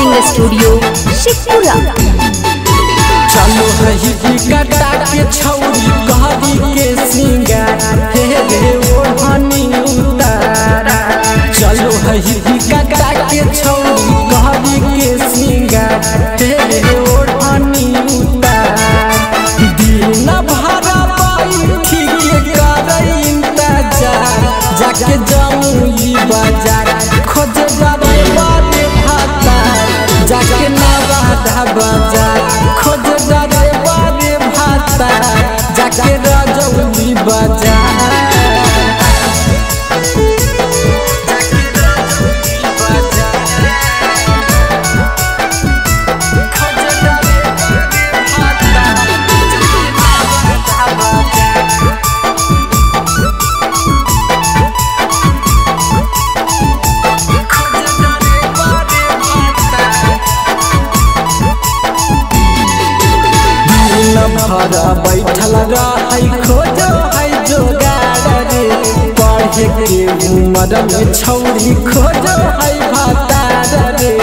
Recording studio Sheikhpura. चलो रही कटा के छौरी कहरी के सिंगार हे रे ओढ़नी उतारा। चलो रही कटा के छौरी कहरी के सिंगार हे रे ओढ़नी उतारा। दिन भरा बैठी के करे इंतजार जाके जाऊँ बाजार खोज जावे बारे भातार जाके नवादा बाजार खोज जावे बारे भातार जाके रजौली बाजार। भरा बैठल रही खोजो है जोगाड़ रे पढ़े के उमर में छौरी खोजो है भातार रे।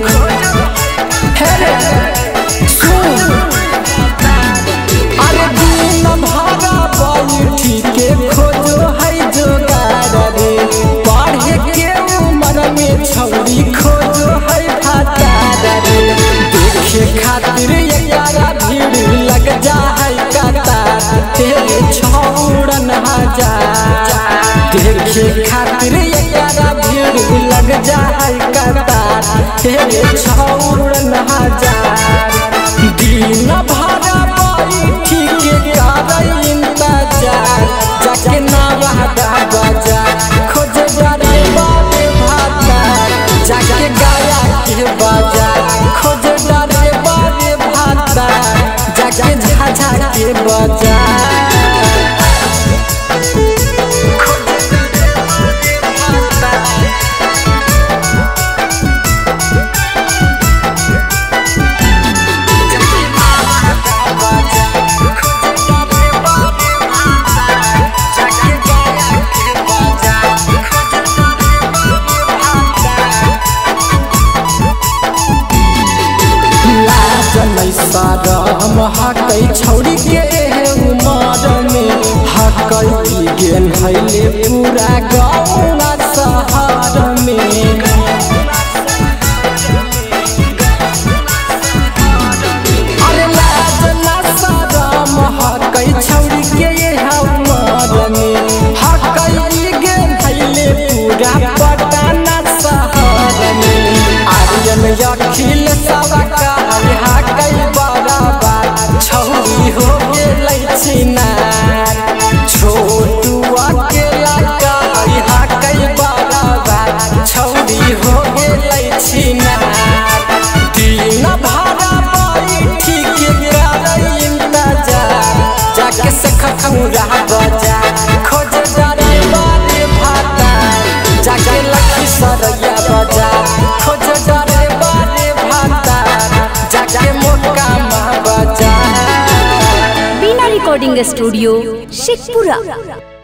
अरे दिन भरा बैठी के खोजो है जोगाड़ रे पढ़े के उमर में छौरी खोजो है भातार रे। देखे खातिर भीड़ लग जाए कतार तेरे छौड़न हजार देखे खातिर भीड़ लग जाए कतार तेरे छौड़न हजार। दिन भरा बैठी के करे इंतजार जाके नवादा बाजार खोज जाए बारे भातार जाके गया के बाजार खोज जाए बारे भातार जाके झाझा के बाजार। हम हकै छौरी के उमर में हकै गेल हैले पूरा गाँव शहर में। अरे लाज ना शरम हकै छौरी के उमर में हकै गेल हैले पूरा पटना शहर में। आर्यन अखिल सबका हकै छौरी हो गेलै छिनार छोटुआ के लगा हकै बराबर छौरी हो गेलै छिनार। दिन भरा बैठी के करे इंतजार जाके सखखुरा बाजार खोज जाए बारे भातार जाके लखीसरैया बाजार खोज जाए बारे भातार जाके मोकामा बाजार। Recording studio Sheikhpura.